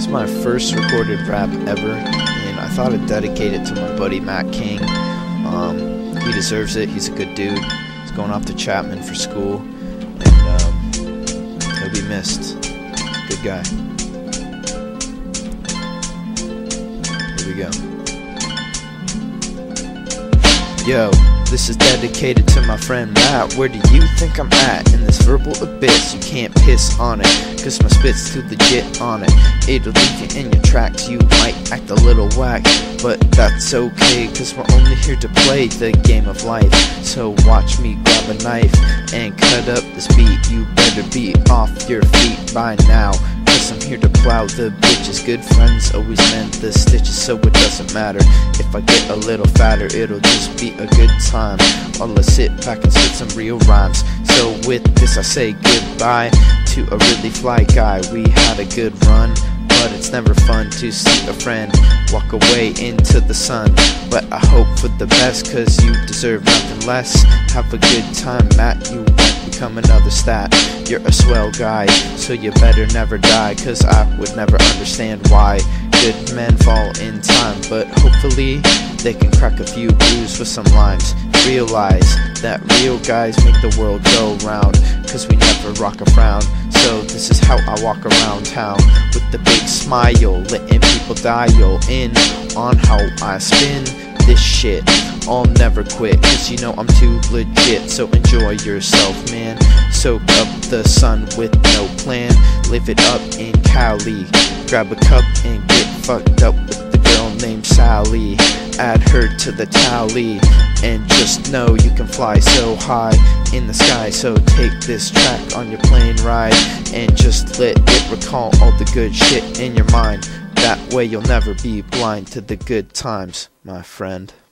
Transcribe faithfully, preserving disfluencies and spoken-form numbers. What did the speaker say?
my first recorded rap ever, and I thought I'd dedicate it to my buddy Matt King. Um, he deserves it. He's a good dude. He's going off to Chapman for school, and um, he'll be missed. Good guy. Here we go. Yo, this is dedicated to my friend Matt. Where do you think I'm at? In this verbal abyss, you can't piss on it, cause my spit's too legit on it. It'll leave you in your tracks, you might act a little whack, but that's okay, cause we're only here to play the game of life. So watch me grab a knife and cut up this beat. You better be off your feet by now, cause I'm here to plow the bitches. Good friends always mend the stitches, so it doesn't matter if I get a little fatter. It'll just be a good time while I sit back and spit some real rhymes. So with this I say goodbye to a really fly guy. We had a good run, but it's never fun to see a friend walk away into the sun. But I hope for the best, cause you deserve nothing less. Have a good time, Matt, you won't become another stat. You're a swell guy, so you better never die, cause I would never understand why good men fall in time. But hopefully they can crack a few brews with some limes. Realize that real guys make the world go round, cause we never rock a frown. So this is how I walk around town, with the big smile, letting people dial in on how I spin this shit. I'll never quit, cause you know I'm too legit. So enjoy yourself, man. Soak up the sun with no plan. Live it up in Cali. Grab a cup and get fucked up with the girl named Sally. Add her to the tally, and just know you can fly so high in the sky. So take this track on your plane ride, and just let it recall all the good shit in your mind. That way you'll never be blind to the good times, my friend.